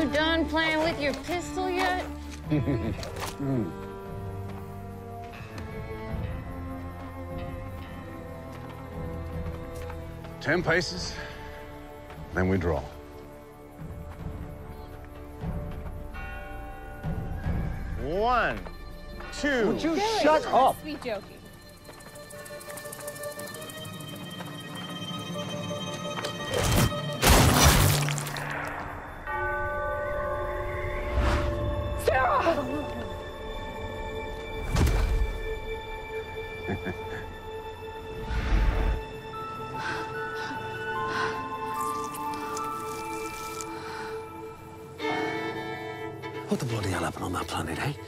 You done playing with your pistol yet? 10 paces, then we draw. One, two. Would you shut up? Must be joking. Sara! What the bloody hell happened on that planet, eh?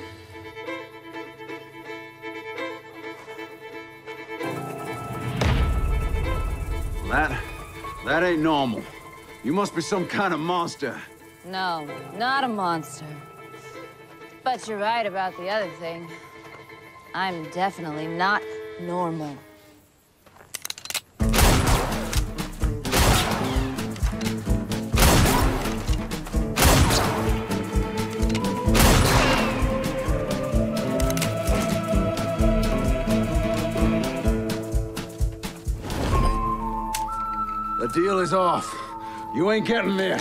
That ain't normal. You must be some kind of monster. No, not a monster. But you're right about the other thing. I'm definitely not normal. The deal is off. You ain't getting this.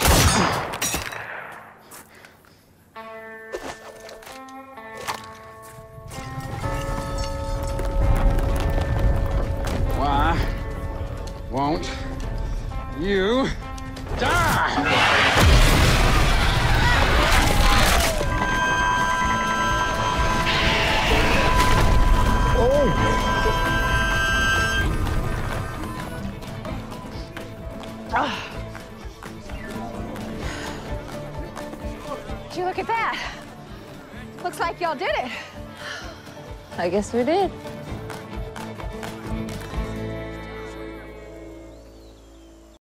Why won't you die? Did you look at that? Looks like y'all did it. I guess we did.